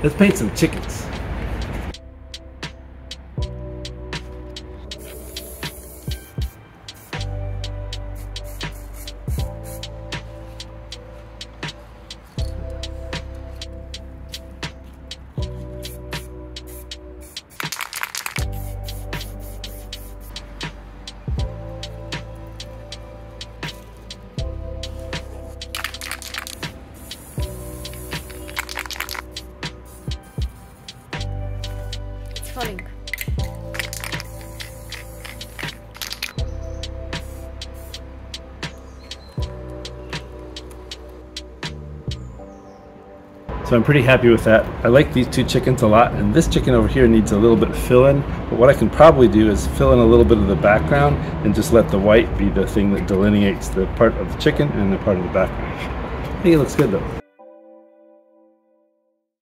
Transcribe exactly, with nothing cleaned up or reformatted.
Let's paint some chickens. Falling. So I'm pretty happy with that. I like these two chickens a lot, and this chicken over here needs a little bit of fill-in, but what I can probably do is fill in a little bit of the background and just let the white be the thing that delineates the part of the chicken and the part of the background. I think it looks good though.